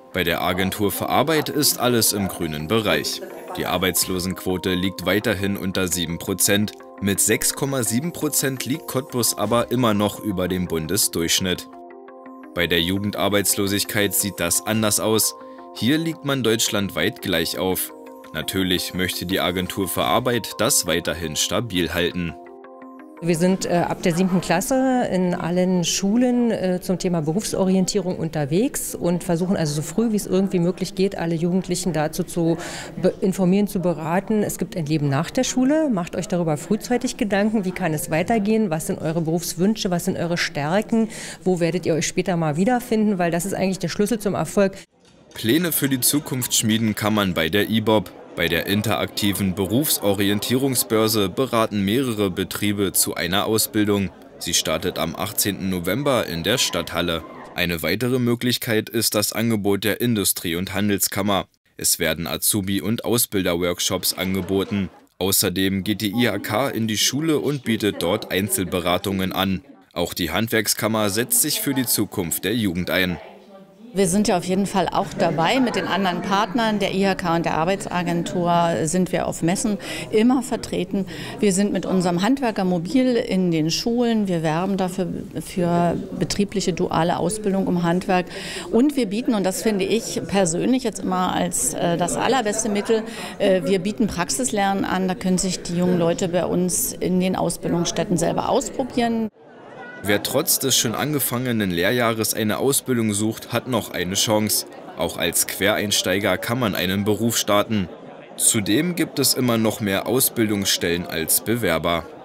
Bei der Agentur für Arbeit ist alles im grünen Bereich. Die Arbeitslosenquote liegt weiterhin unter 7%. Mit 6,7% liegt Cottbus aber immer noch über dem Bundesdurchschnitt. Bei der Jugendarbeitslosigkeit sieht das anders aus. Hier liegt man deutschlandweit gleich auf. Natürlich möchte die Agentur für Arbeit das weiterhin stabil halten. Wir sind ab der 7. Klasse in allen Schulen zum Thema Berufsorientierung unterwegs und versuchen also so früh wie es irgendwie möglich geht, alle Jugendlichen dazu zu informieren, zu beraten. Es gibt ein Leben nach der Schule. Macht euch darüber frühzeitig Gedanken, wie kann es weitergehen, was sind eure Berufswünsche, was sind eure Stärken, wo werdet ihr euch später mal wiederfinden, weil das ist eigentlich der Schlüssel zum Erfolg. Pläne für die Zukunft schmieden kann man bei der IBOB. Bei der interaktiven Berufsorientierungsbörse beraten mehrere Betriebe zu einer Ausbildung. Sie startet am 18. November in der Stadthalle. Eine weitere Möglichkeit ist das Angebot der Industrie- und Handelskammer. Es werden Azubi- und Ausbilderworkshops angeboten. Außerdem geht die IHK in die Schule und bietet dort Einzelberatungen an. Auch die Handwerkskammer setzt sich für die Zukunft der Jugend ein. Wir sind ja auf jeden Fall auch dabei mit den anderen Partnern der IHK und der Arbeitsagentur sind wir auf Messen immer vertreten. Wir sind mit unserem Handwerkermobil in den Schulen. Wir werben dafür für betriebliche duale Ausbildung im Handwerk. Und wir bieten, und das finde ich persönlich jetzt immer als das allerbeste Mittel, wir bieten Praxislernen an. Da können sich die jungen Leute bei uns in den Ausbildungsstätten selber ausprobieren. Wer trotz des schon angefangenen Lehrjahres eine Ausbildung sucht, hat noch eine Chance. Auch als Quereinsteiger kann man einen Beruf starten. Zudem gibt es immer noch mehr Ausbildungsstellen als Bewerber.